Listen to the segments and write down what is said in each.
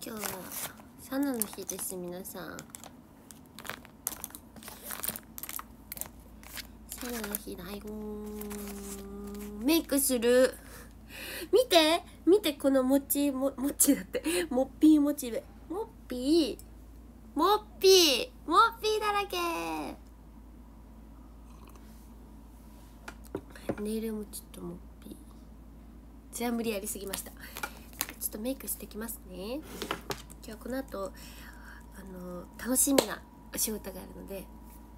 今日はサナの日です。皆さんサナの日だよ。メイクする。見て見て、このもちだってモッピーモチベ、モッピーだらけ。ネイルもちょっとモッピー、じゃあ無理やりすぎました。ちょっとメイクしてきますね。今日はこの後楽しみなお仕事があるので、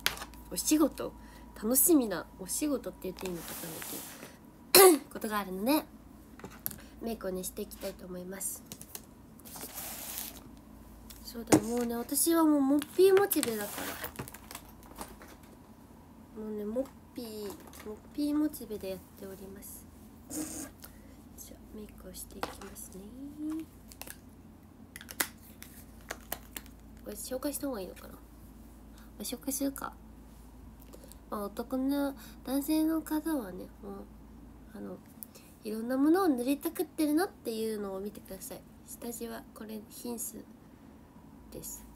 楽しみなお仕事って言っていいのか分からないけどことがあるので、メイクをねしていきたいと思います。そうだ、もうね、私はもうモッピーモチベだから、もうねモッピーモチベでやっております。じゃあメイクをしていきますね。これ紹介した方がいいのかな。紹介するか。男性の方はね、もういろんなものを塗りたくってるなっていうのを見てください。下地はこれヒンスです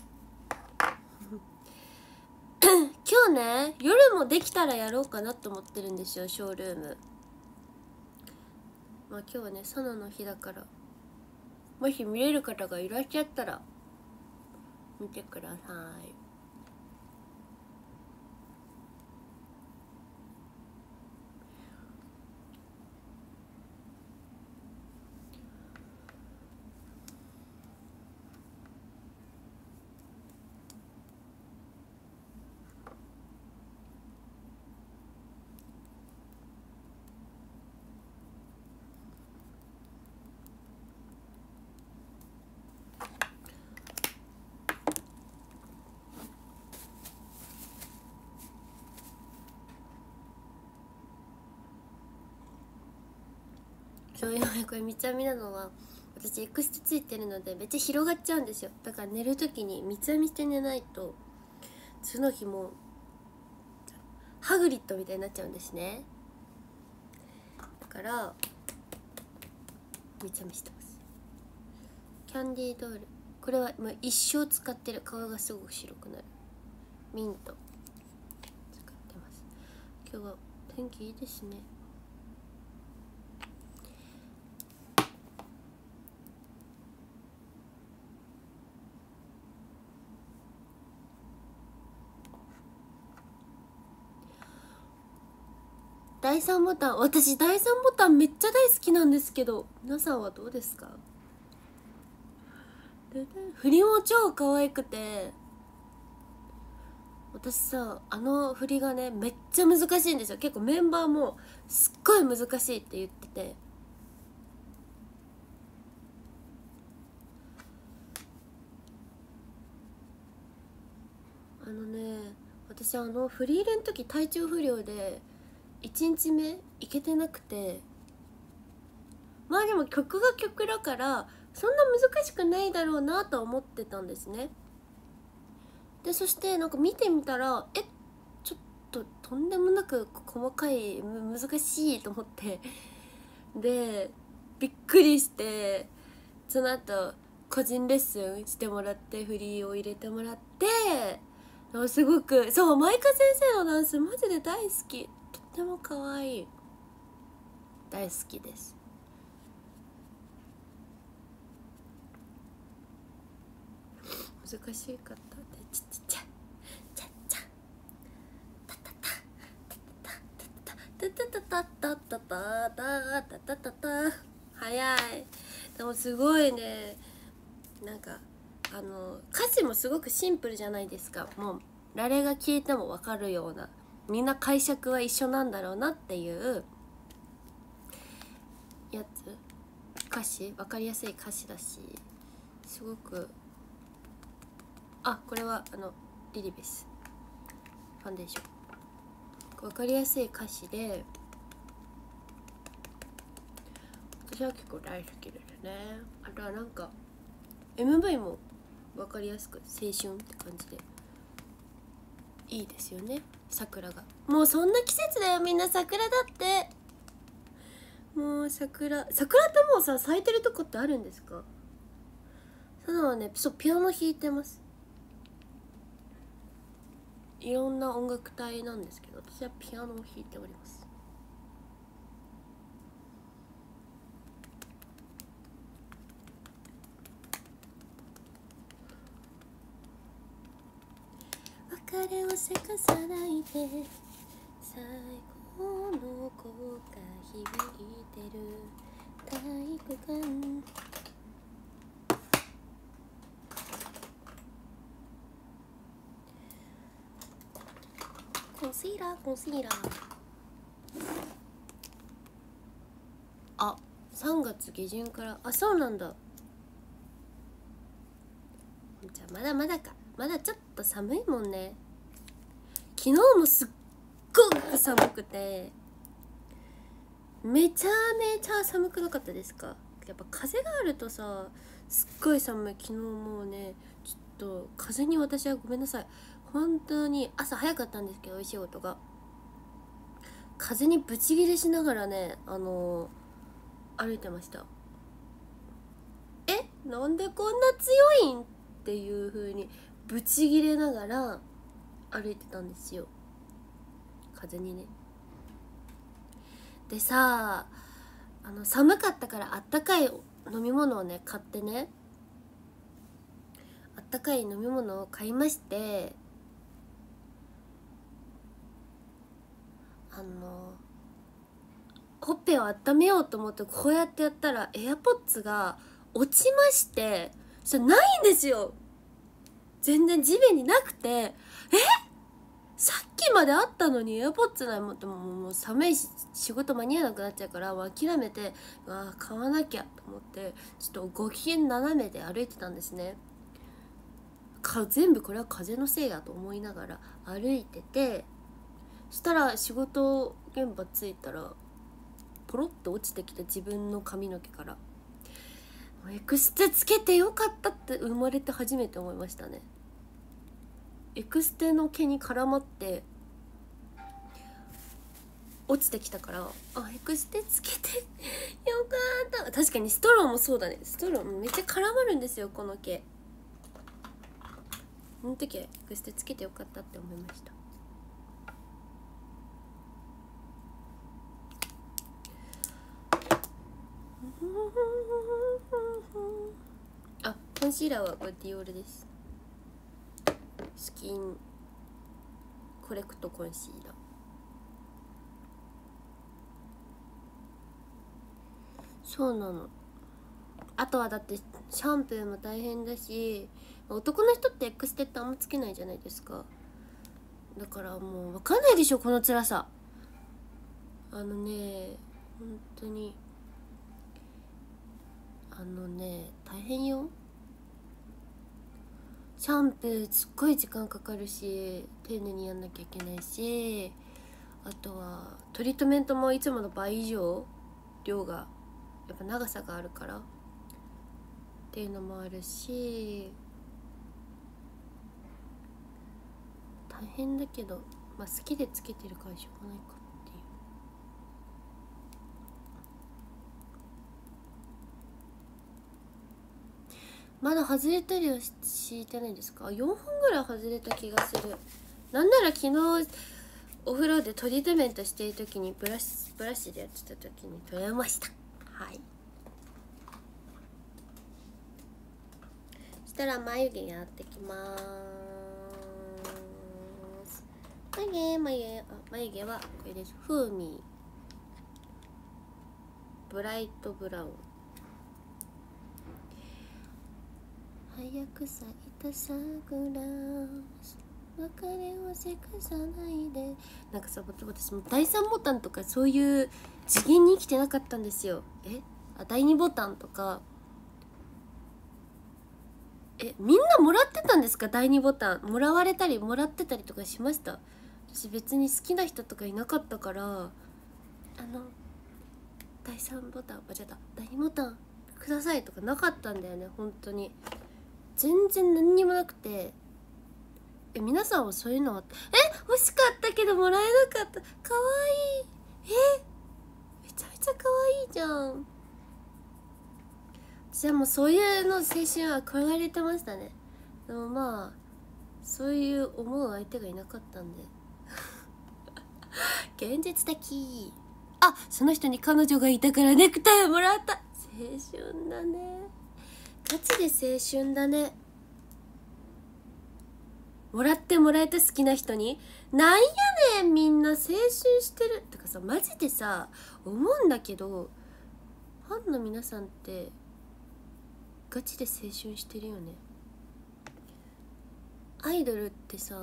今日ね、夜もできたらやろうかなと思ってるんですよ、ショールーム。今日はねサナの日だから、もし見れる方がいらっしゃったら見てください。そういうこれ三つ編みなのは、私エクステついてるのでめっちゃ広がっちゃうんですよ。だから寝るときに三つ編みして寝ないと次の日もハグリッドみたいになっちゃうんですね。だから三つ編みしてます。キャンディードール、これはもう一生使ってる。顔がすごく白くなるミント使ってます。今日は天気いいですね。第3ボタン、私第3ボタンめっちゃ大好きなんですけど、皆さんはどうですか？振りも超可愛くて、私さ、振りがねめっちゃ難しいんですよ。結構メンバーもすっごい難しいって言ってて、私フリーレンの時体調不良で1日目行けてなくて、でも曲が曲だからそんな難しくないだろうなとは思ってたんですね。でそしてなんか見てみたら、ちょっととんでもなく細かい、難しいと思って、でびっくりして、その後個人レッスンしてもらって、振りを入れてもらって、すごく、そう、マイカ先生のダンスマジで大好き。とっても可愛い、大好きです。難しかったで、ちゃちゃちゃちゃタタタタタタタタタタタタタタタ、早い。でもすごいね、なんか歌詞もすごくシンプルじゃないですか。もう誰が聞いても分かるような、みんな解釈は一緒なんだろうなっていうやつ。歌詞分かりやすい歌詞だし、すごく、これはリリベスファンデーション、分かりやすい歌詞で、私は結構大好きですね。あとはなんか MV も分かりやすく青春って感じでいいですよね。桜がもうそんな季節だよ、みんな桜だって。もう桜ってもうさ咲いてるとこってあるんですか？ サナはね、そう、ピアノ弾いてます。いろんな音楽隊なんですけど、私はピアノを弾いております。別れをせかさないで、最後の声が響いてる体育館。コンシーラーコンシーラー。あ、3月下旬から。あ、そうなんだ。じゃあまだまだか。まだちょっと寒いもんね。昨日もすっごく寒くて、めちゃめちゃ寒くなかったですか？やっぱ風があるとさ、すっごい寒い。昨日もうね、ちょっと風に私はごめんなさい。本当に朝早かったんですけど、お仕事が風にブチギレしながらね、歩いてました。なんでこんな強いんっていう風にブチギレながら歩いてたんですよ、風にね。でさ、寒かったからあったかい飲み物をね買ってね、あったかい飲み物を買いまして、ほっぺを温めようと思ってこうやってやったらエアポッツが落ちまして、それないんですよ。全然地面になくて、さっきまであったのにエアポッツない。もう寒いし仕事間に合わなくなっちゃうから、諦めて、買わなきゃと思ってちょっとご機嫌斜めで歩いてたんですね。全部これは風のせいやと思いながら歩いてて、そしたら仕事現場着いたらポロッと落ちてきて、自分の髪の毛から。エクステつけてよかったって生まれて初めて思いましたね。エクステの毛に絡まって落ちてきたから、エクステつけてよかった。確かにストローもそうだね。ストローめっちゃ絡まるんですよ、この毛。その時はエクステつけてよかったって思いました。あ、コンシーラーはこれディオールです。スキンコレクトコンシーラー。そうなの。あとはだってシャンプーも大変だし、男の人ってエクステってあんまつけないじゃないですか。だからもう分かんないでしょ、この辛さ。本当に大変よ。シャンプーすっごい時間かかるし、丁寧にやんなきゃいけないし、あとはトリートメントもいつもの倍以上量がやっぱ長さがあるからっていうのもあるし、大変だけど、好きでつけてるからしょうがないかっていう。まだ外れたりはしてないですか？4本ぐらい外れた気がする。なんなら昨日お風呂でトリートメントしている時にブラシでやってた時に取れました。はい。そしたら眉毛やってきます。眉毛はこれです。フーミーブライトブラウン。早く咲いた桜、別れをせかさないで。なんかさ、私も第3ボタンとかそういう次元に生きてなかったんですよ。第2ボタンとかみんなもらってたんですか？第2ボタンもらわれたりもらってたりとかしました？私別に好きな人とかいなかったから、第3ボタン間違えた、第2ボタンくださいとかなかったんだよね。本当に全然何にもなくて、皆さんはそういうのは欲しかったけどもらえなかった。かわいい。めちゃめちゃかわいいじゃん。 じゃあもうそういうの青春憧れてましたね。でもまあそういう思う相手がいなかったんで現実的。あ、その人に彼女がいたからネクタイをもらった。青春だね、ガチで青春だね。もらってもらえた好きな人になんやねん、みんな青春してるとかさ、マジでさ思うんだけど、ファンの皆さんってガチで青春してるよね。アイドルってさ、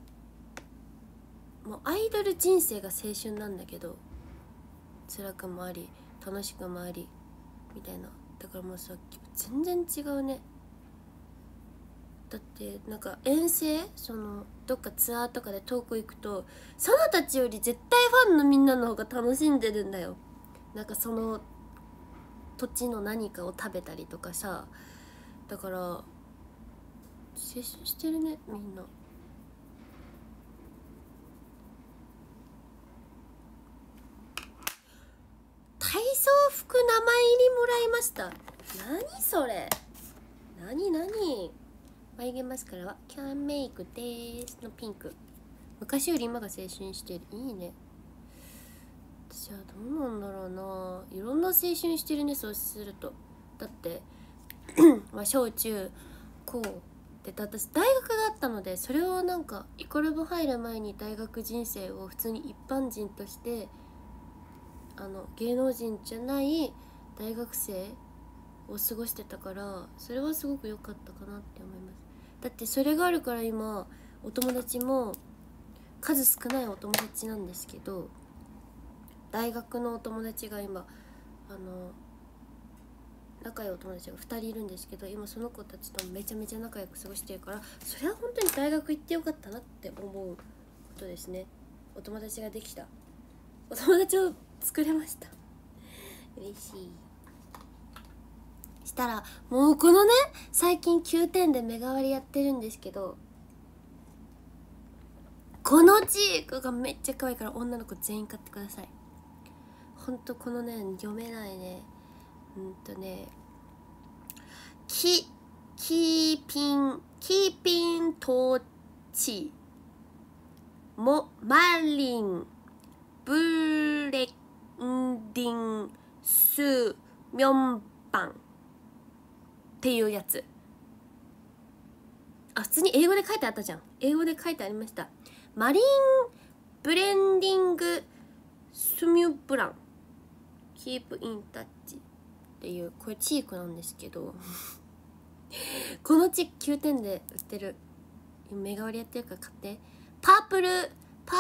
もうアイドル人生が青春なんだけど、辛くもあり楽しくもありみたいな。だからもうさ全然違うね。だってなんか遠征、そのどっかツアーとかで遠く行くと、そのたちより絶対ファンのみんなの方が楽しんでるんだよ。なんかその土地の何かを食べたりとかさ、だから青春してるねみんな。体操服名前入りもらいました。何それ、何眉毛マスカラはキャンメイクでーすのピンク。昔より今が青春してる。いいね。私はどうなんだろうな、いろんな青春してるね。そうするとだってまあ小中高で、私大学があったので、それをなんかイコラブ入る前に大学人生を普通に一般人として芸能人じゃない大学生を過ごしてたから、それはすごく良かったかなって思います。だってそれがあるから今お友達も数少ないお友達なんですけど、大学のお友達が今仲良いお友達が2人いるんですけど、今その子たちとめちゃめちゃ仲良く過ごしてるから、それは本当に大学行ってよかったなって思うことですね。お友達ができた、お友達を作れました。嬉しい。したらもうこのね、最近9点で目代わりやってるんですけど、このチークがめっちゃ可愛いから、女の子全員買ってください。ほんとこのね、読めないね、キーピントーチマリンブレンディンスミョンパンっていうやつ。あ、普通に英語で書いてあったじゃん。英語で書いてありました。マリンブレンディングスミュブランキープインタッチっていう、これチークなんですけどこのチーク9点で売ってる。目代わりやってるから買って。パープル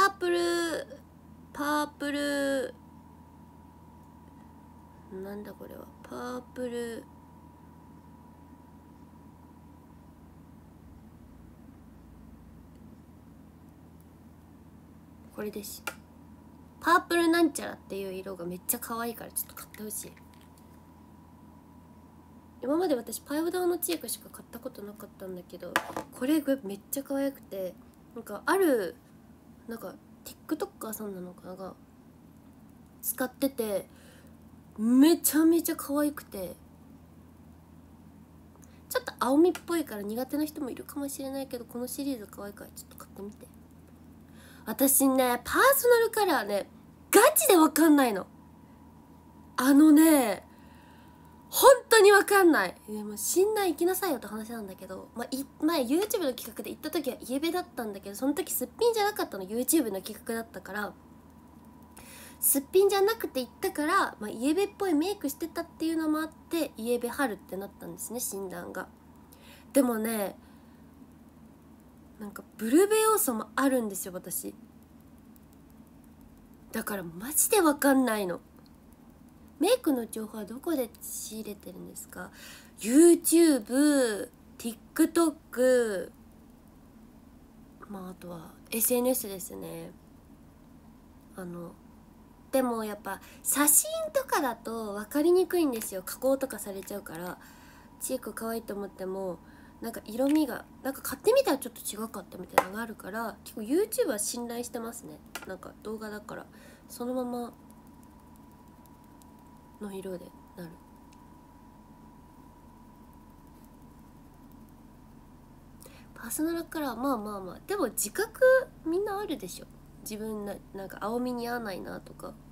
なんだこれは。パープルこれです。パープルなんちゃらっていう色がめっちゃ可愛いから、ちょっと買ってほしい。今まで私パウダーのチークしか買ったことなかったんだけど、これめっちゃ可愛くて、なんかなんか TikToker さんなのかなが使ってて、めちゃめちゃ可愛くて、ちょっと青みっぽいから苦手な人もいるかもしれないけど、このシリーズ可愛いからちょっと買ってみて。私ね、パーソナルカラーね、ガチで分かんないの。本当に分かんない。でも診断行きなさいよって話なんだけど、前 YouTube の企画で行った時はイエベだったんだけど、その時すっぴんじゃなかったの。 YouTube の企画だったから、すっぴんじゃなくて行ったから、イエベっぽいメイクしてたっていうのもあってイエベ春ってなったんですね、診断が。でもね、なんかブルベ要素もあるんですよ私。だからマジで分かんないの。メイクの情報はどこで仕入れてるんですか？ YouTube、TikTok、あとは SNS ですね。でもやっぱ写真とかだと分かりにくいんですよ。加工とかされちゃうから、チーク可愛いと思ってもなんか色味がなんか買ってみたらちょっと違かったみたいなのがあるから、結構 YouTube は信頼してますね。なんか動画だからそのままの色でなる。 パーソナルカラー、まあまあまあ、でも自覚みんなあるでしょ。自分なんか青み似合わないなとか。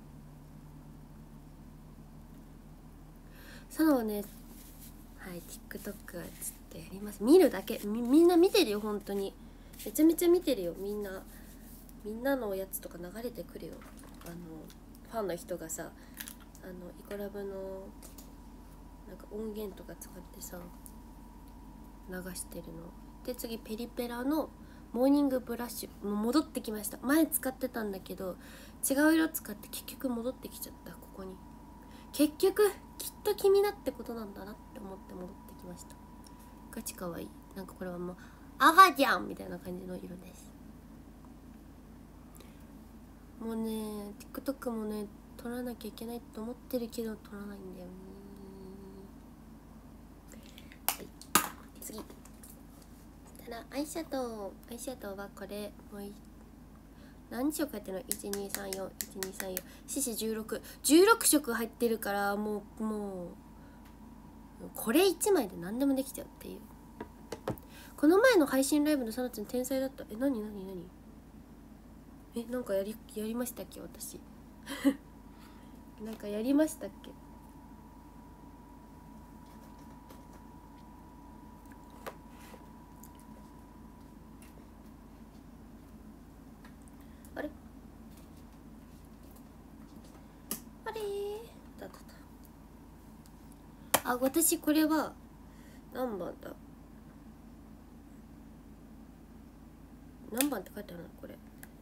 サナはね、はい、TikTok はちょっとやります。見るだけ、みんな見てるよ、本当にめちゃめちゃ見てるよ。みんなのやつとか流れてくるよ。ファンの人がさ、イコラブのなんか音源とか使ってさ流してるので、次ペリペラのモーニングブラッシュもう戻ってきました。前使ってたんだけど違う色使って結局戻ってきちゃった。ここに結局きっと君だってことなんだなって思って戻ってきました。ガチかわいい。なんかこれはもう赤ちゃんみたいな感じの色です。もうね TikTok もね撮らなきゃいけないと思ってるけど撮らないんだよね。はい、次。アイシャドウはこれもう何色入ってるの ?12341234 獅子16色入ってるから、もうこれ1枚で何でもできちゃうっていう。この前の配信ライブのサナちゃん天才だった。何なんかやりましたっけ私なんかやりましたっけ。あれあ、私これは何番だ、何番って書いてあるのこれ。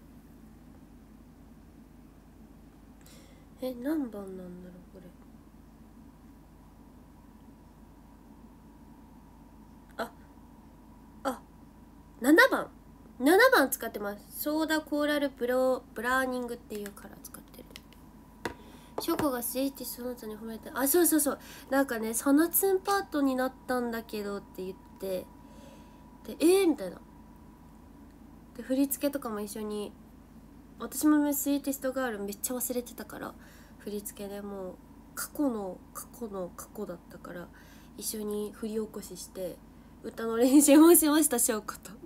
何番なんだろうこれ。7番使ってます。ソーダコーラルブラーニングっていうカラー使ってる。ショコがスイーティスその他に褒めて、あ、そうなんかね、サナツンパートになったんだけどって言って、でみたいな。で振り付けとかも一緒に、私もスイーティストガールめっちゃ忘れてたから、振り付けでもう過去の過去だったから、一緒に振り起こしして歌の練習もしました。ショコと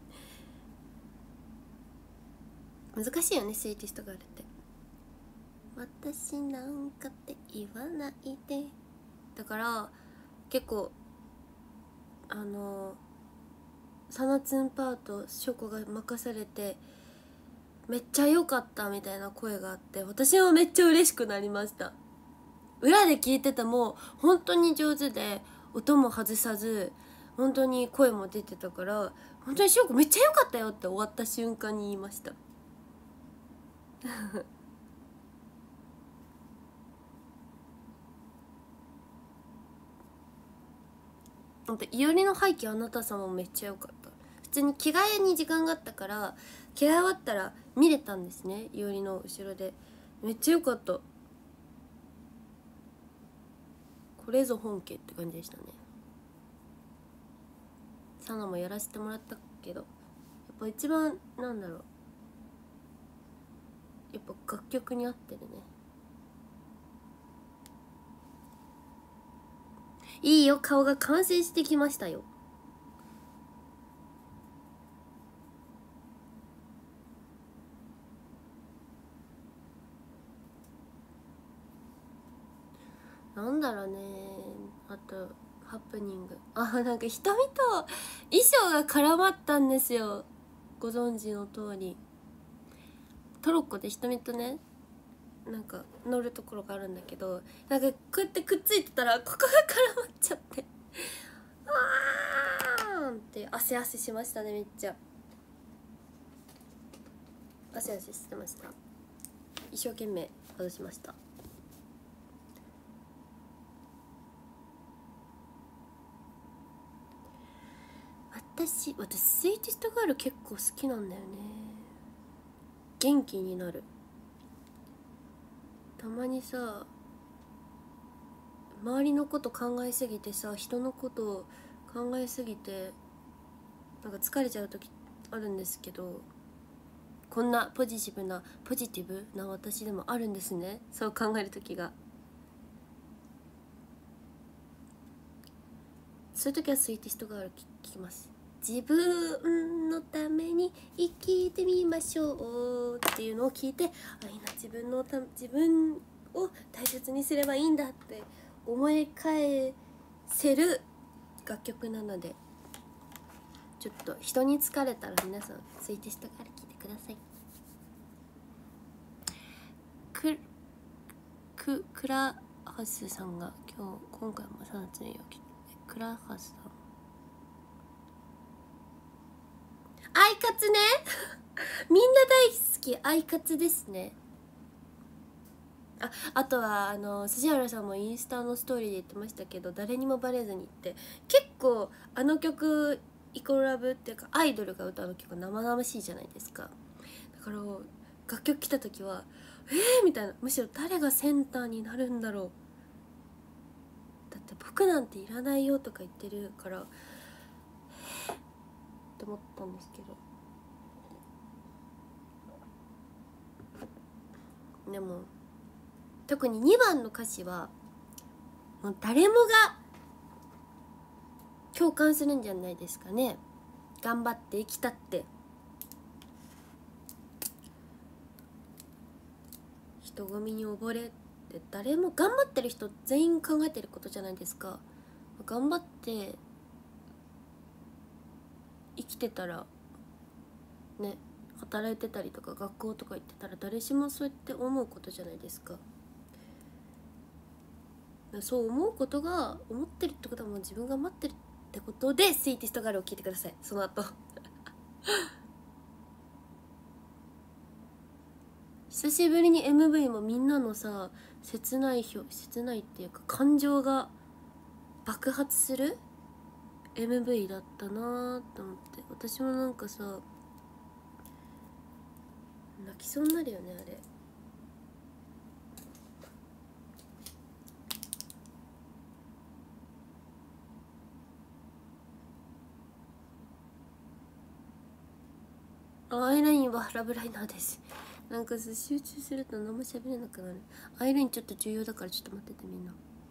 難しいよね、スイーティストガールって。私なんかって言わないで。だから結構サナツンパートショコが任されてめっちゃ良かったみたいな声があって、私はめっちゃ嬉しくなりました。裏で聞いてても本当に上手で、音も外さず本当に声も出てたから、本当にショコめっちゃ良かったよって終わった瞬間に言いましたいおりの背景あなた様もめっちゃ良かった。普通に着替えに時間があったから着替え終わったら見れたんですね、いおりの後ろで。めっちゃ良かった。これぞ本家って感じでしたね。サナもやらせてもらったけど、やっぱ一番なんだろう、やっぱ楽曲に合ってるね。いいよ、顔が完成してきましたよ。なんだろうね、あとハプニング、なんか瞳と衣装が絡まったんですよ。ご存知の通りトロッコで瞳とね、なんか乗るところがあるんだけど、なんかこうやってくっついてたらここが絡まっちゃってあーんって汗しましたね。めっちゃ汗してました。一生懸命外しました。私スイーティストガール結構好きなんだよね。元気になる。たまにさ、周りのこと考えすぎてさ、人のことを考えすぎてなんか疲れちゃう時あるんですけど、こんなポジティブな私でもあるんですね、そう考える時が。そういう時はスイーティストガール聞きます。 自分のために生きてみましょうっていうのを聞いて、あ、いいな、自分を大切にすればいいんだって思い返せる楽曲なので、ちょっと人に疲れたら皆さんスイートしたから聴いてください。クラハスさんが今回も3月に起きて、クラハスさんアイカツねみんな大好きアイカツですね。あとは辻原さんもインスタのストーリーで言ってましたけど、誰にもバレずにって結構あの曲イコラブっていうかアイドルが歌う曲生々しいじゃないですか。だから楽曲来た時はみたいな、むしろ誰がセンターになるんだろう、だって僕なんていらないよとか言ってるからって思ったんですけど、でも特に2番の歌詞はもう誰もが共感するんじゃないですかね。頑張って生きたって人混みに溺れって誰も頑張ってる人全員考えてることじゃないですか。頑張って生きてたらね、働いてたりとか学校とか行ってたら誰しもそうやって思うことじゃないですか。そう思ってるってことはもう自分が待ってるってことで、スイーティストガールを聞いてください。その後久しぶりに MV もみんなのさ、切ないっていうか感情が爆発する MV だったなーと思って、私もなんかさ泣きそうになるよねあれ。アイラインはラブライナーです。なんかさ、集中すると何も喋れなくなる。アイラインちょっと重要だからちょっと待っててみんな。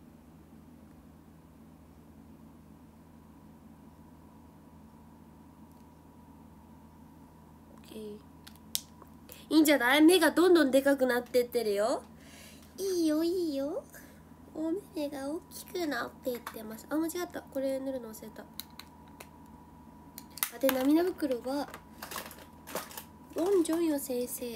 いいんじゃない？目がどんどんでかくなってってるよ。いいよいいよ、お目が大きくなっていってます。間違った、これ塗るの忘れた。で涙袋はウォン・ジョンヨン先生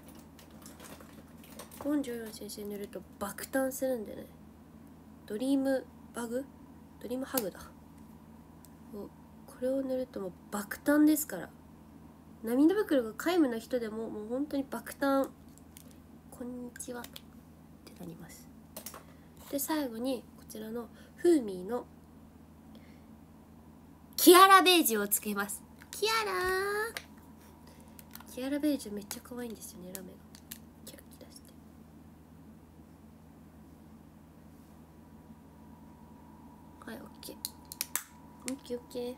塗ると爆誕するんでね。ドリームハグだ。これを塗るともう爆誕ですから。涙袋が皆無な人でももう本当に爆誕、こんにちはってなります。で最後にこちらのフーミーのキアラベージュをつけます。キアラベージュめっちゃ可愛いんですよね。ラメがキラキラして、はい、オッケー。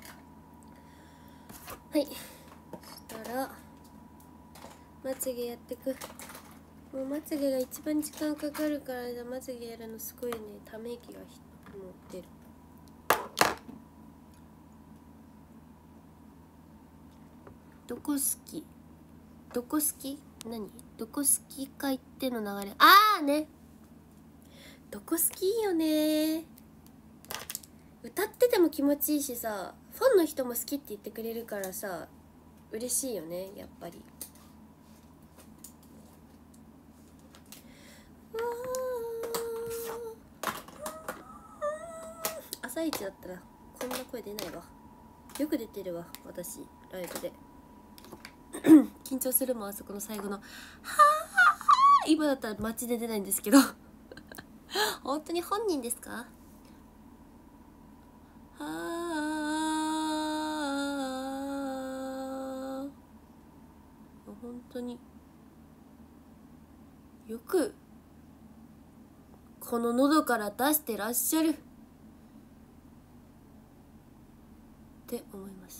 はい、そしたらまつげやってく。もうまつげが一番時間かかるから、まつげやるのすごいね、ため息が持ってる。どこ好き何どこ好きか言っての流れ。ね、どこ好きいいよね。歌ってても気持ちいいしさ、ファンの人も好きって言ってくれるからさ嬉しいよね、やっぱり。朝一だったらこんな声出ないわ。よく出てるわ私、ライブで緊張するもん、あそこの最後のはー今だったら街で出ないんですけど本当に本人ですか？はー、本当によくこの喉から出してらっしゃるって思います。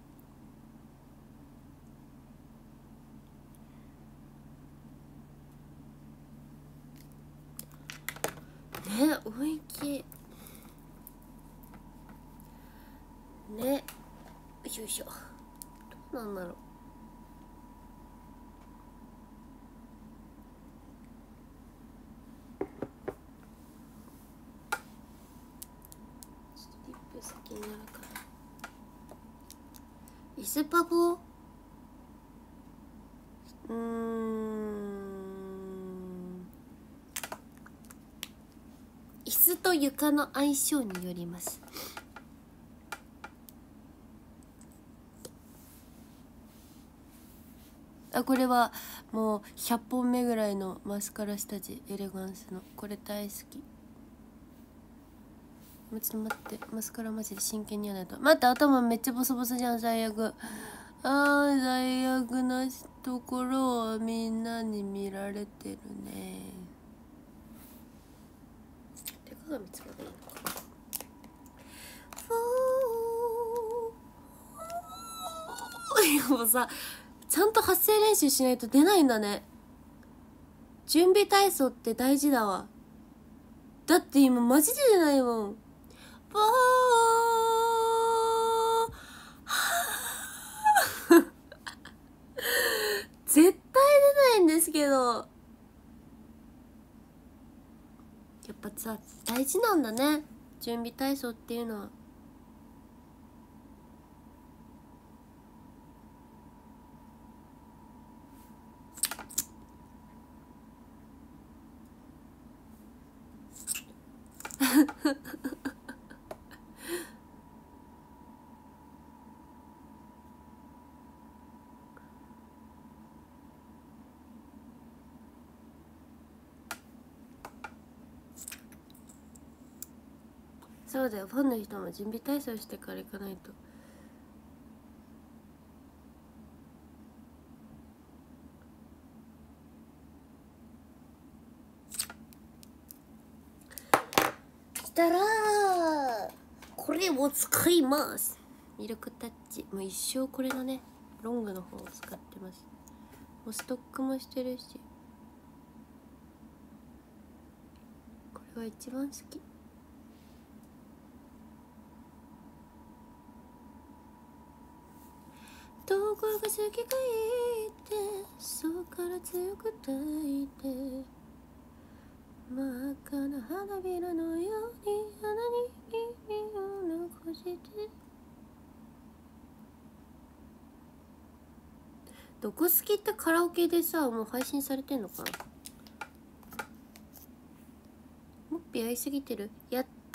ね、おいきね。 しょよいしょ。どうなんだろう。ちょっとリップ先になるから。イスパボ、椅子と床の相性によります。あ、これはもう100本目ぐらいのマスカラ下地、エレガンスの。これ大好き。ちょっと待って、マスカラマジで真剣にやらないと。待って、頭めっちゃボソボソじゃん。最悪。最悪なところをみんなに見られてるね。手鏡つけばいいのか。いやもうさ、ちゃんと発声練習しないと出ないんだね。準備体操って大事だわ。だって今マジで出ないもん。絶対出ないんですけど、やっぱさ大事なんだね、準備体操っていうのは。そうだよ、ファンの人も準備体操してから行かないと。したらこれを使います。ミルクタッチ、もう一生これのねロングの方を使ってます。もうストックもしてるし、これが一番好き。どこが好きか言ってそこから強く抱いて、真っ赤な花びらのように鼻に耳を残して。どこ好きってカラオケでさもう配信されてんのかな。もっぴ合いすぎてる。やった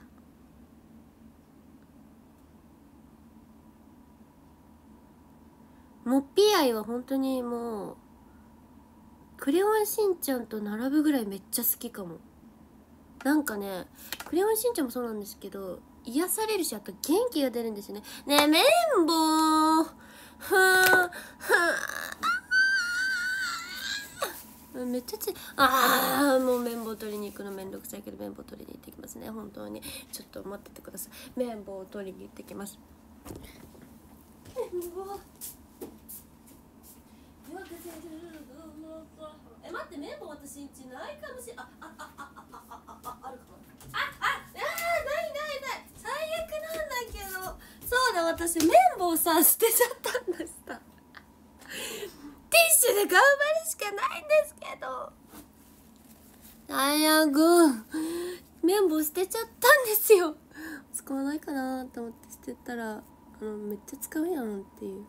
ー。もっぴ愛は本当にもうクレヨンしんちゃんと並ぶぐらいめっちゃ好きかも。なんかね、クレヨンしんちゃんもそうなんですけど癒されるし、あと元気が出るんですよね。ねえ綿棒ふーめっちゃもう綿棒取りに行くのめんどくさいけど綿棒取りに行ってきますね。本当にちょっと待っててください。綿棒を取りに行ってきます。綿棒待って、綿棒私んちないかもしれない。あるかも。ない最悪なんだけど。そうだ、私綿棒さ捨てちゃったんだした。ティッシュで頑張るしかないんですけど、最悪綿棒捨てちゃったんですよ。使わないかなと思って捨てたらめっちゃ使うやんっていう。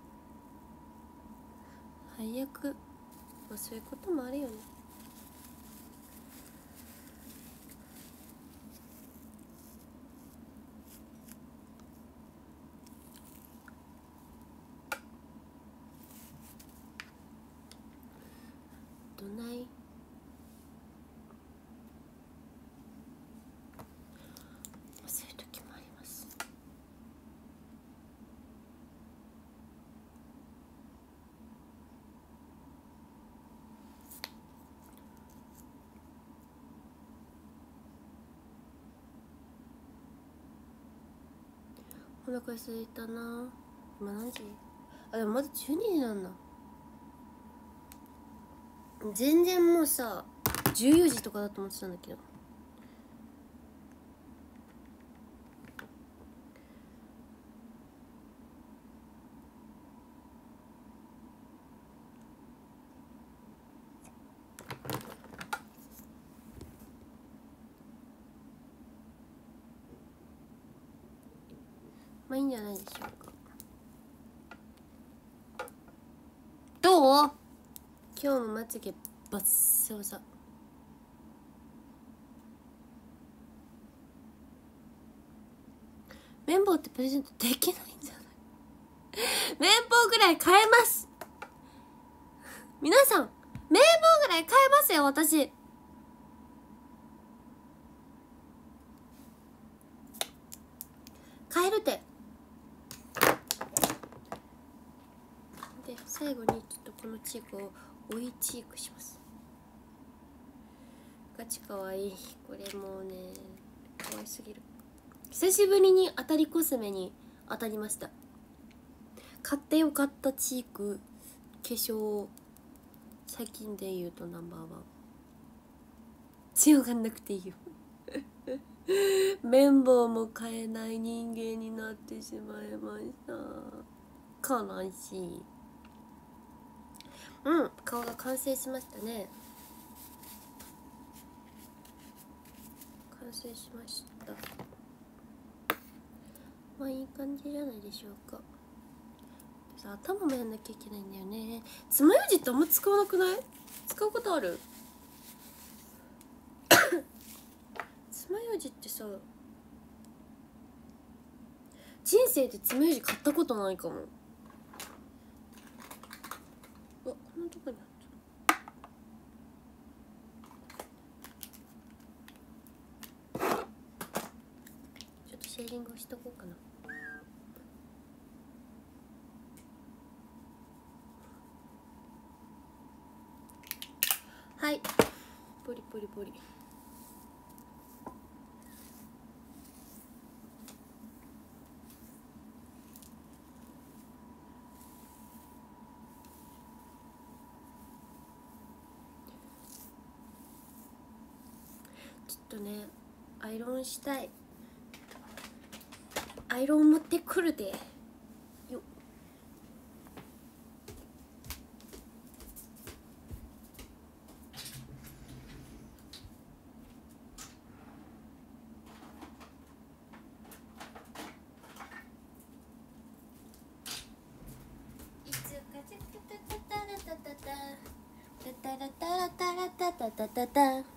最悪。まあそういうこともあるよね。どないそういう時もあります。お腹空いたな。今何時？でもまだ12時なんだ。全然もうさ14時とかだと思ってたんだけど。 まあいいんじゃないでしょうか。どう？今日もまつげバッサバサ。綿棒ってプレゼントできないんじゃない？綿棒ぐらい買えます。皆さん綿棒ぐらい買えますよ。私買えるって。で最後にちょっとこのチークを追いチークします。ガチかわいい。これもうねかわいすぎる。久しぶりに当たりコスメに当たりました。買ってよかったチーク化粧、最近で言うとナンバーワン。強がんなくていいよ。綿棒も買えない人間になってしまいました。悲しい。うん、顔が完成しましたね。完成しました。まあいい感じじゃないでしょうか。頭もやんなきゃいけないんだよね。爪楊枝ってあんま使わなくない？使うことある？爪楊枝ってさ、人生で爪楊枝買ったことないかも。こんなとこにあった。ちょっとシェーディングをしとこうかな。はい、ポリポリポリ。ちょっとねアイロンしたい。アイロン持ってくるでよ。いつかちタタタタタタタタタタラタラタタタタタタタタタタタタ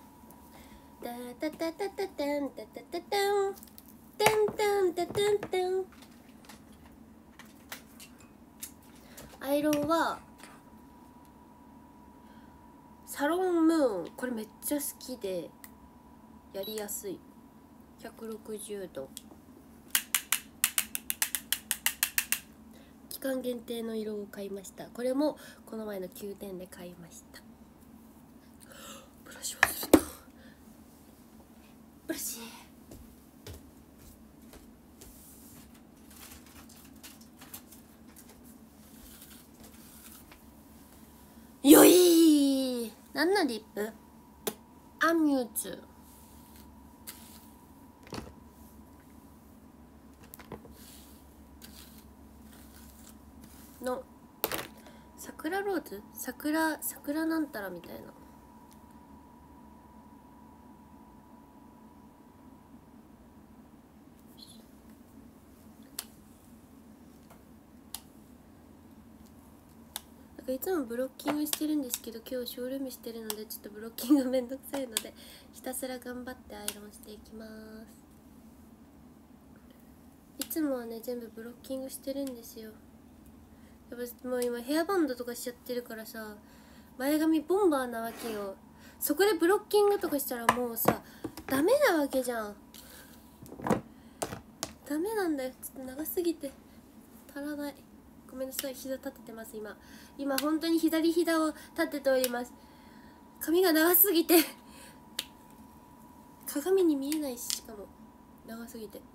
タタタンタタタタンタンタンタタンタン。アイロンはサロンムーン、これめっちゃ好きでやりやすい。160度期間限定の色を買いました。これもこの前の9点で買いました。ブラシ忘れた。ブラシよい。何のリップ？アミューズの桜ローズ、桜なんたらみたいな。いつもブロッキングしてるんですけど、今日ショールームしてるのでちょっとブロッキングめんどくさいのでひたすら頑張ってアイロンしていきます。いつもはね全部ブロッキングしてるんですよ。やっぱもう今ヘアバンドとかしちゃってるからさ、前髪ボンバーなわけよ。そこでブロッキングとかしたらもうさダメなわけじゃん。ダメなんだよ。ちょっと長すぎて足らない。ごめんなさい、膝立ててます。今本当に左膝を立てております。髪が長すぎて鏡に見えないし、しかも長すぎて。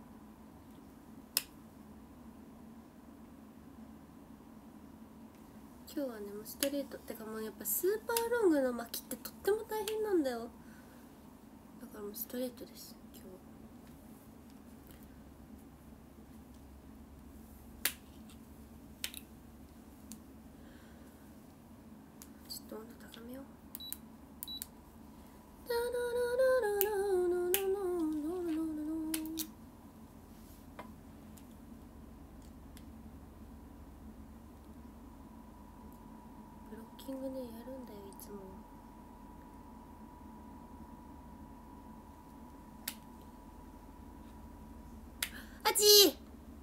今日はねもうストレートってか、もうやっぱスーパーロングの巻きってとっても大変なんだよ。だからもうストレートです今日は。ちょっと温度高めよう。 キングねやるんだよいつも。あちー、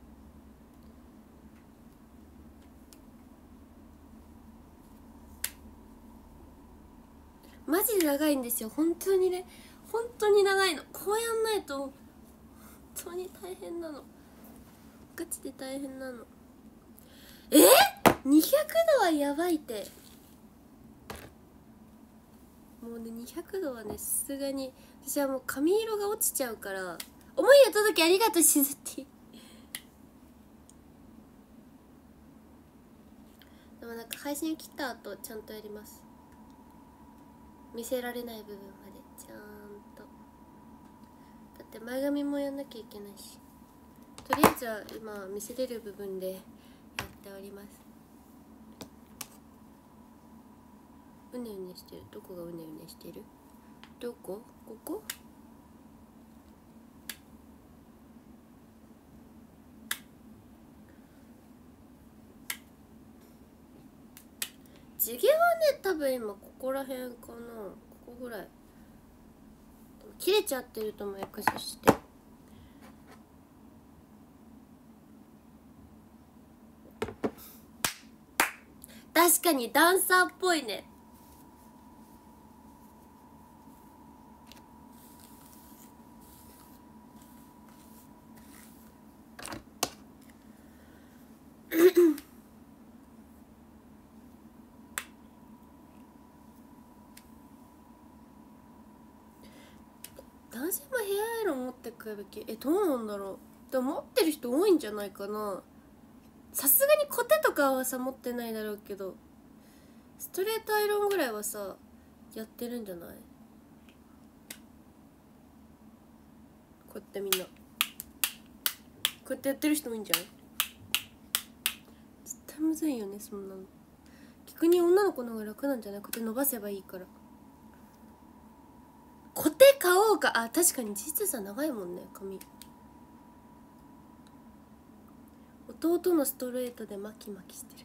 マジで長いんですよ本当にね、本当に長いの。こうやんないと本当に大変なの、ガチで大変なの。200度はやばいって。もうね200度はねさすがに私はもう髪色が落ちちゃうから。思いを届けありがとうしずって。でもなんか配信切った後ちゃんとやります。見せられない部分までちゃんと。だって前髪もやんなきゃいけないし、とりあえずは今見せれる部分でやっております。うねうねしてる。どこがうねうねしてる？どこ？ここ？地毛はね多分今ここら辺かな、ここぐらい。切れちゃってると思うよ、くそして。確かにダンサーっぽいね。男性もヘアアイロン持ってくるべき。どうなんだろう。でも持ってる人多いんじゃないかな。さすがにコテとかはさ持ってないだろうけど、ストレートアイロンぐらいはさやってるんじゃない？こうやってみんなこうやってやってる人もいいんじゃない？絶対むずいよねそんなの。逆に女の子の方が楽なんじゃない？こうやって伸ばせばいいから。コテ買おうか。あ、確かに実さ長いもんね髪。弟のストレートで巻き巻きしてる。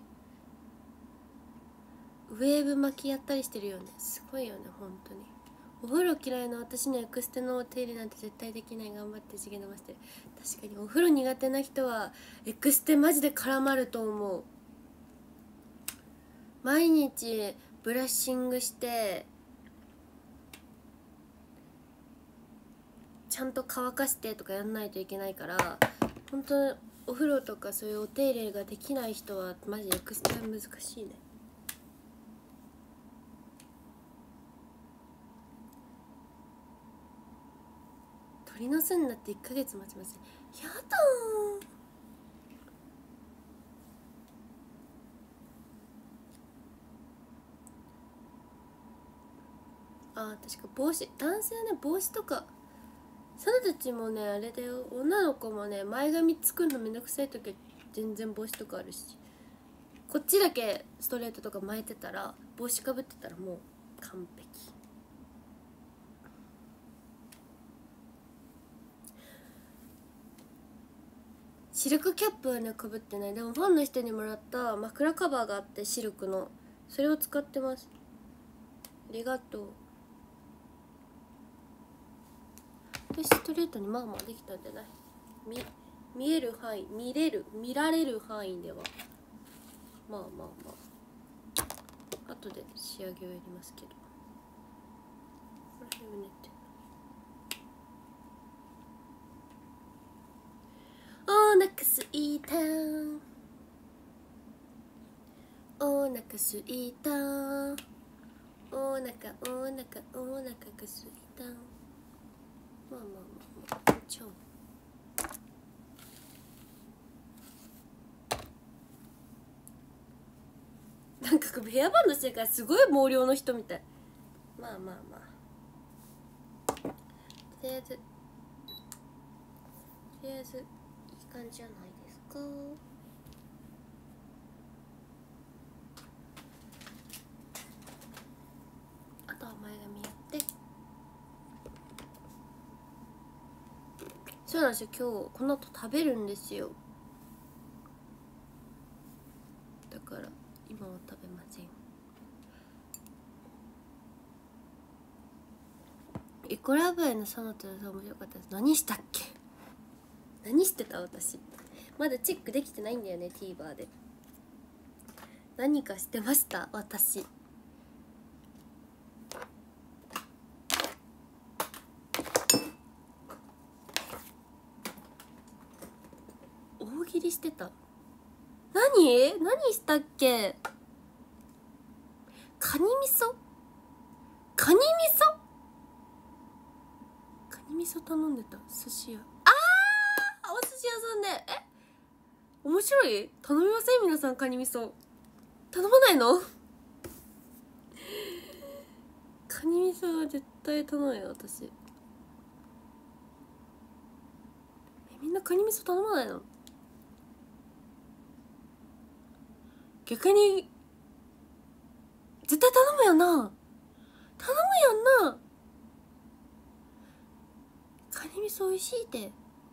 ウェーブ巻きやったりしてるよね。すごいよね本当に。お風呂嫌いな私にはエクステのお手入れなんて絶対できない。頑張って地毛伸ばしてる。確かにお風呂苦手な人はエクステマジで絡まると思う。毎日ブラッシングしてちゃんと乾かしてとかやんないといけないから、本当お風呂とかそういうお手入れができない人はマジエクステは難しいね。鳥の巣になって1ヶ月待ちます。やだー。確か帽子、男性はね帽子とか、サナたちもねあれだよ、女の子もね前髪作るのめんどくさい時は全然帽子とかあるし、こっちだけストレートとか巻いてたら、帽子かぶってたらもう完璧。シルクキャップはねかぶってない。でもファンの人にもらった枕カバーがあって、シルクの、それを使ってます。ありがとう。でストレートにまあまあできたんじゃない？見える範囲、見られる範囲ではまあまあまあ、後で仕上げをやりますけど。これうねってお腹すいた、お腹すいた、お腹がすいた。まあまあまあまあちょなんかヘアバンドしてるからすごい毛量の人みたい。まあまあまあ、とりあえずいい感じじゃないですか。あとは前髪やって。そうなんですよ、今日この後食べるんですよ。だから今は食べません。 イコラブへのサナとさ面白かったです。何したっけ、何してた私。まだチェックできてないんだよね TVer で。何かしてました私。大喜利してた。何したっけ。カニ味噌頼んでた。寿司屋、お寿司屋さんで。面白い。頼みません皆さん。カニ味噌頼まないの？カニ味噌は絶対頼むよ私。みんなカニ味噌頼まないの？逆に絶対頼むよな。頼むやんな。カニ味噌美味しいって。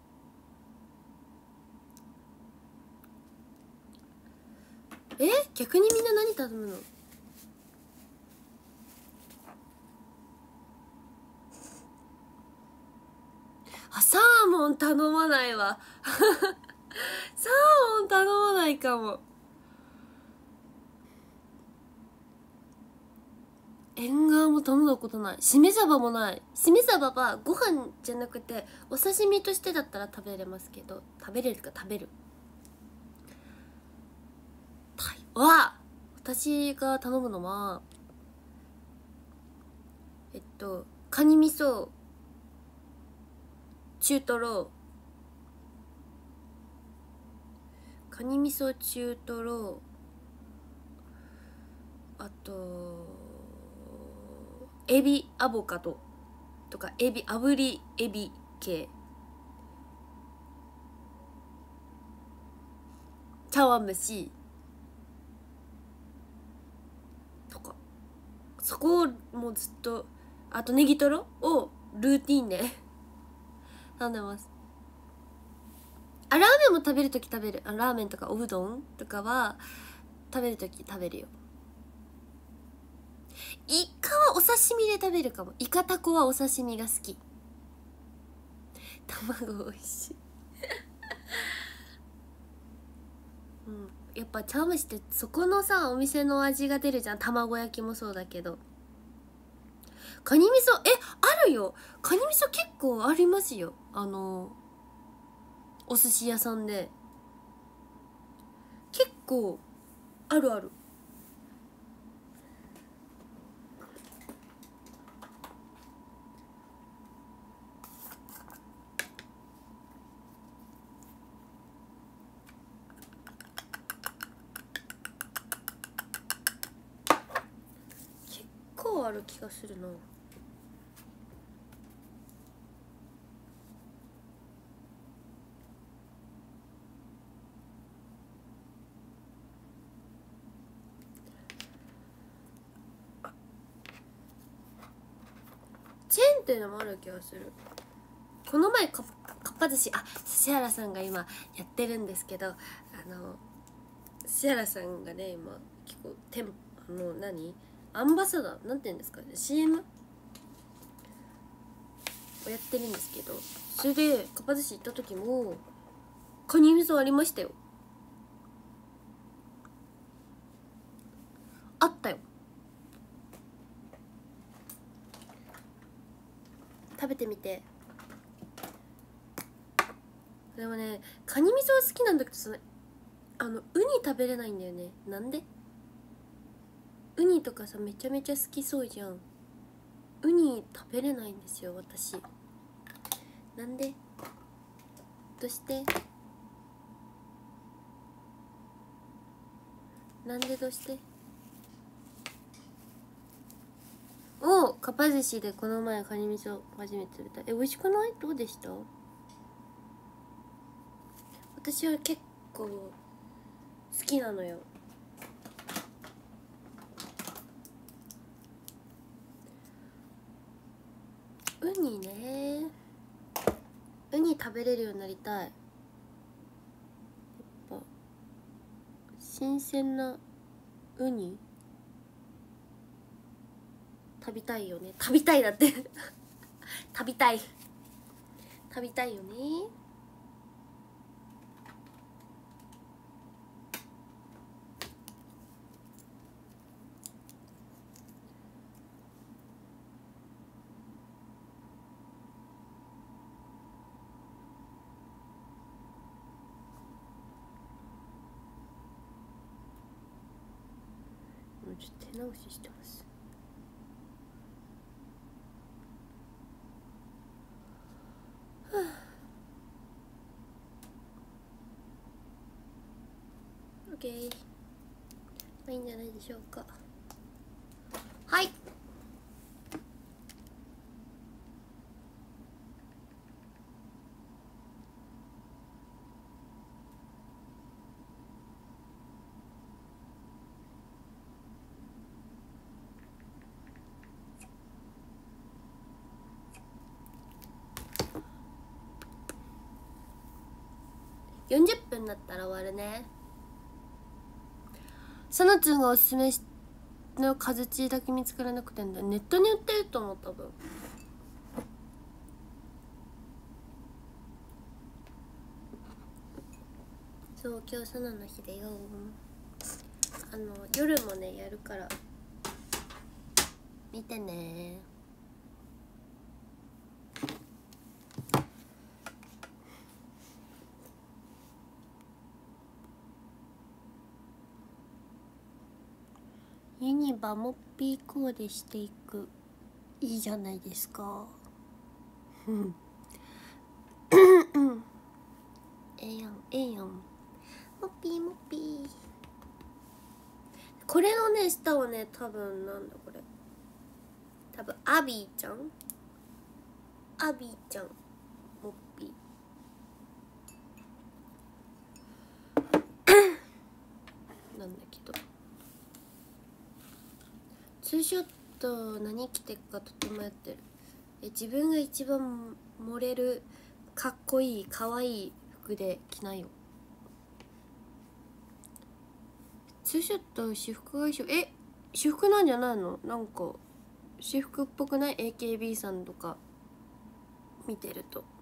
逆にみんな何頼むの？サーモン頼まないわサーモン頼まないかも。縁側も頼んだことない。しめ鯖もない。しめ鯖はご飯じゃなくてお刺身としてだったら食べれますけど、食べれるか食べる。私が頼むのはカニ味噌中トロ、カニ味噌中トロ、あとエビアボカドとかエビ炙りエビ系、茶碗蒸しとか、そこをもうずっと、あとネギトロをルーティンで頼んでます。ラーメンも食べるとき食べる。ラーメンとかおうどんとかは食べるとき食べるよ。イカはお刺身で食べるかも。イカタコはお刺身が好き。卵美味しいやっぱ茶碗蒸しってそこのさお店の味が出るじゃん。卵焼きもそうだけど。カニ味噌あるよ。カニ味噌結構ありますよ。お寿司屋さんで結構ある。結構ある気がするな。チェーンっていうのもある気がする。この前かっぱ寿司、指原さんが今やってるんですけど、指原さんがね今結構アンバサダーなんて言うんですかね、 CM をやってるんですけど、それでかっぱ寿司行った時もカニ味噌ありましたよ。あったよ。食べてみて。でもねカニ味噌は好きなんだけどさ、ウニ食べれないんだよね。なんで？ウニとかさめちゃめちゃ好きそうじゃん。ウニ食べれないんですよ私。なんで？どうして？なんでどうして？かっぱ寿司でこの前カニ味噌初めて食べた。美味しくない？どうでした？私は結構好きなのよ。ウニね、ウニ食べれるようになりたい。やっぱ新鮮なウニ食べたいよね。食べたいだって食べたいよね。もうちょっと手直ししてます。オッケー、まあいいんじゃないでしょうか。はい。40分だったら終わるね。さなつんがおすすめのカズチーだけ見つからなくてんだ。ネットに売ってると思う、多分。そう、今日サナの日だよ。夜もねやるから見てね。ユニバモッピーコーデしていく。いいじゃないですか。ええやんええやん。モッピーモッピー。これのね下はね多分なんだこれ、多分アビーちゃん、アビーちゃんモッピーなんだけど、ツーショット何着てくかとてもやってる。自分が一番盛れるかっこいいかわいい服で着ないよ。ツーショット私服が一緒。私服なんじゃないの？なんか私服っぽくない？ AKB さんとか見てると。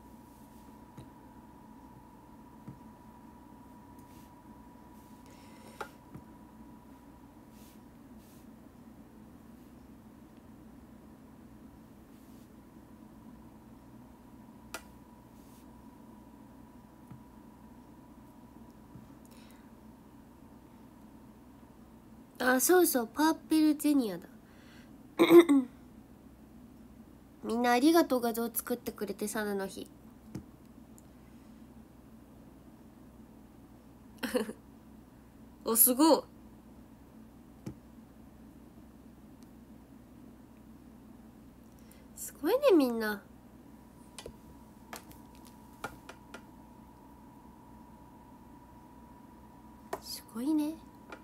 あ、そうそう、パーペルゼニアだ。みんなありがとう。画像作ってくれて、サナの日。お、すごい。すごいね、みんな。すごいね。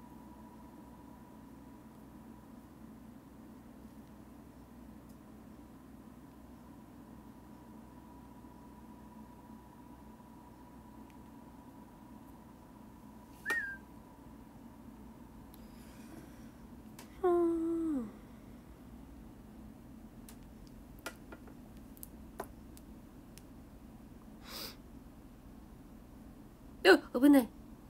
危ない。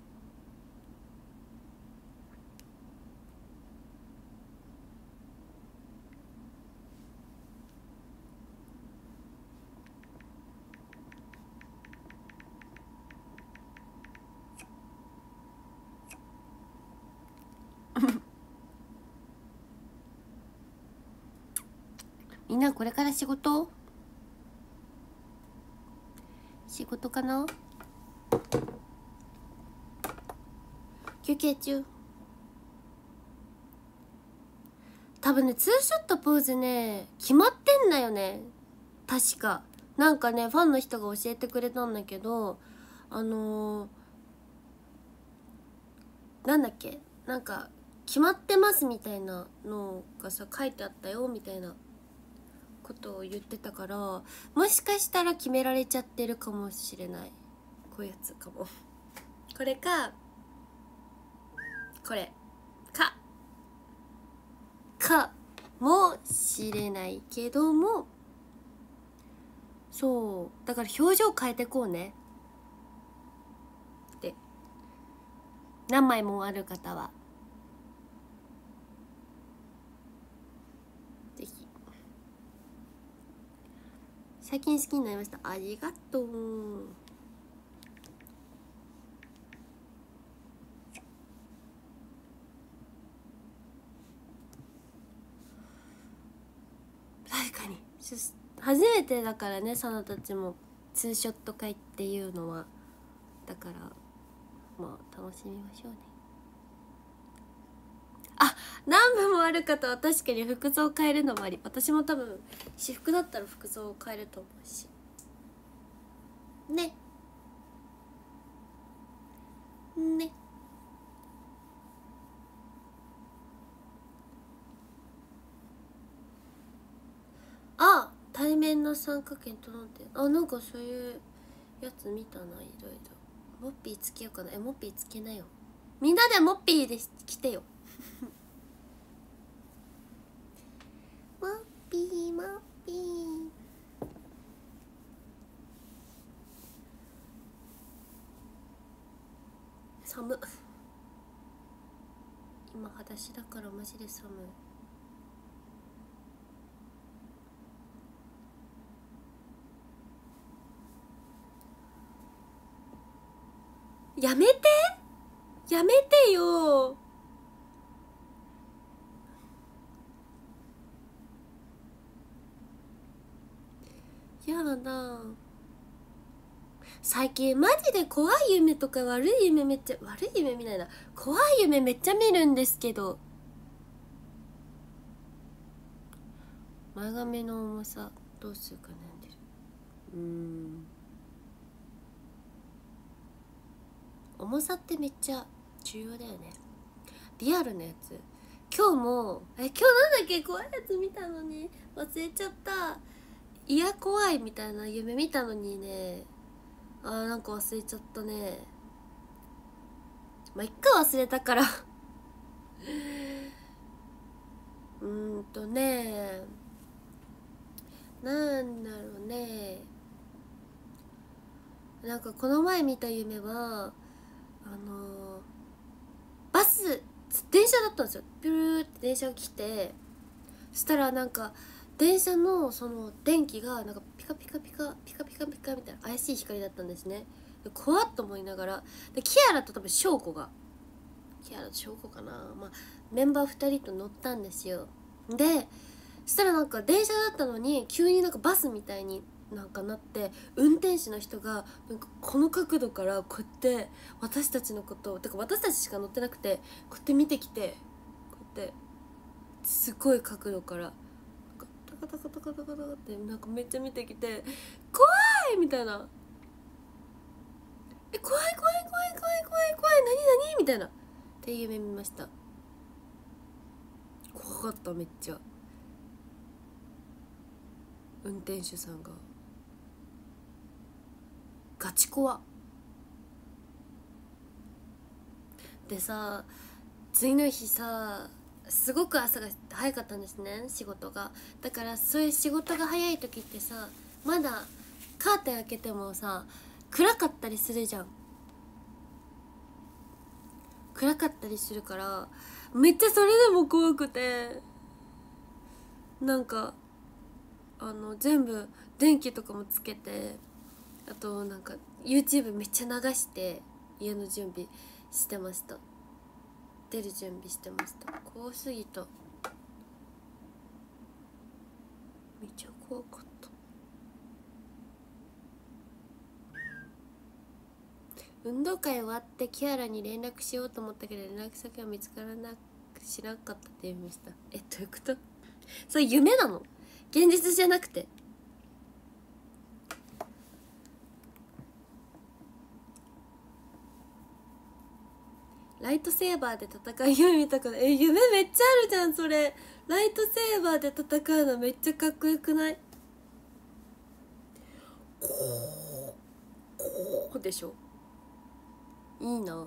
みんなこれから仕事かな？休憩中。多分ねツーショットポーズね決まってんだよね、確か。なんかねファンの人が教えてくれたんだけど、なんだっけ、なんか決まってますみたいなのがさ書いてあったよみたいなことを言ってたから、もしかしたら決められちゃってるかもしれない。こういうやつかも。これかこれかもしれないけども、 そうだから表情変えてこうねって、何枚もある方はぜひ。最近好きになりました。ありがとう。確かに初めてだからね、サナたちもツーショット会っていうのは。だからまあ楽しみましょうね。あ、何部もある方は確かに服装変えるのもあり。私も多分私服だったら服装を変えると思うしね。ね。あ、対面の参加券取ろうって。あ、なんかそういうやつ見たな、いろいろ。モッピーつけようかな。モッピーつけなよ。みんなでモッピーで来てよ。モッピーモッピー。寒っ。今裸足だからマジで寒い。やめてやめてよ。やだな。最近マジで怖い夢とか悪い夢めっちゃ、悪い夢みたいな、怖い夢めっちゃ見るんですけど、前髪の重さどうするか悩んでる。重さってめっちゃ重要だよね。リアルなやつ。今日も今日なんだっけ、怖いやつ見たのに忘れちゃった。いや怖いみたいな夢見たのにね、なんか忘れちゃったね。まあ、いっか、忘れたからね、なんだろうね。なんかこの前見た夢はバス、電車だったんですよ。ピューって電車が来て、そしたらなんか電車のその電気がなんかピカピカピカピカピカピカみたいな怪しい光だったんですね。で怖っと思いながら、でキアラと多分翔子が、キアラと翔子かな、まあメンバー2人と乗ったんですよ。でそしたらなんか電車だったのに急になんかバスみたいになんかなって、運転手の人がなんかこの角度からこうやって私たちのことを、てか私たちしか乗ってなくて、こうやって見てきて、こうやってすごい角度からタカタカタカタカタカってなんかめっちゃ見てきて、怖いみたいな、怖い怖い怖い怖い怖い怖い、何何みたいなっていう夢見ました。怖かった、めっちゃ。運転手さんがガチ怖でさ、次の日さすごく朝が早かったんですね、仕事が。だからそういう仕事が早い時ってさ、まだカーテン開けてもさ暗かったりするじゃん。暗かったりするからめっちゃそれでも怖くて、なんか全部電気とかもつけて、あとなんか YouTube めっちゃ流して家の準備してました。出る準備してました。怖すぎた、めっちゃ怖かった。運動会終わってキアラに連絡しようと思ったけど連絡先は見つからなくしなかったって言いました。どういうこと？それ夢なの？現実じゃなくて？ライトセーバーで戦う夢見たから、夢めっちゃあるじゃんそれ。ライトセーバーで戦うのめっちゃかっこよくない？こうでしょ。いいな。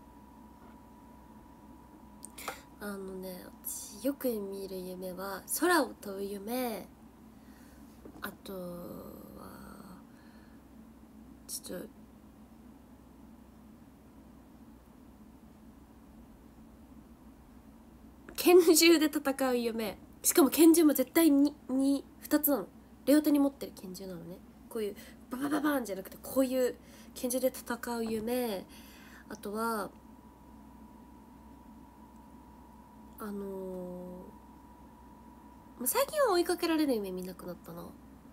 私よく見る夢は空を飛ぶ夢、あとはちょっと拳銃で戦う夢、しかも拳銃も絶対に2つなの。両手に持ってる拳銃なのね。こういうババババーンじゃなくてこういう拳銃で戦う夢。あとは最近は追いかけられる夢見なくなったな。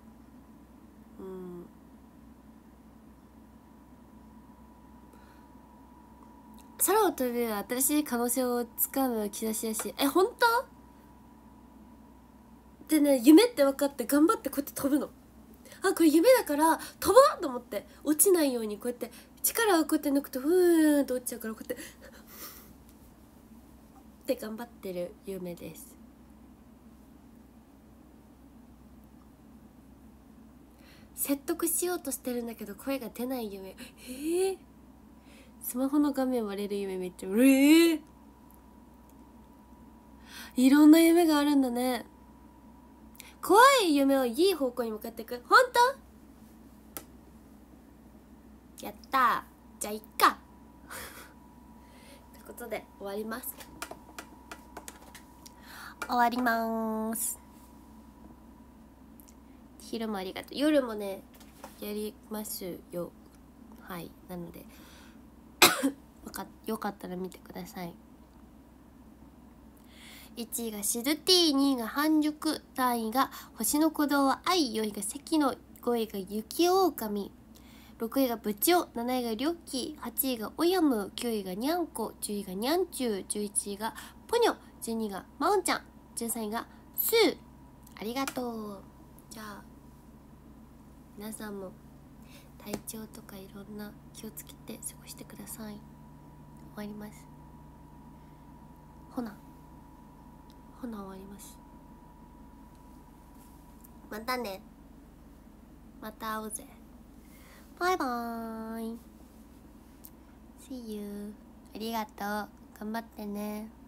空を飛べる新しい可能性をつかむ兆しやし、本当でね、夢って分かって頑張ってこうやって飛ぶの。あ、これ夢だから飛ぼうと思って落ちないようにこうやって力をこうやって抜くとふーんと落ちちゃうから、こうやって頑張ってる夢です。説得しようとしてるんだけど声が出ない夢。スマホの画面割れる夢めっちゃいろんな夢があるんだね。怖い夢はいい方向に向かっていく。本当？やったー。じゃあいっかということで終わります。終わりまーす。昼もありがとう。夜もねやりますよ。はい、なのでよかったら見てください。1位がシドティ、2位が半熟、3位が星の鼓動は愛、4位が関の、5位が雪狼、6位がブチオ、7位がリョッキー、8位がオヤム、9位がニャンコ、10位がニャンチュー、11位がポニョ、12位がマオンちゃん、13位がスー。ありがとう。じゃあ皆さんも体調とかいろんな気をつけて過ごしてください。終わります。ほな終わります。またね。また会おうぜ。バイバーイ。See you。ありがとう。頑張ってね。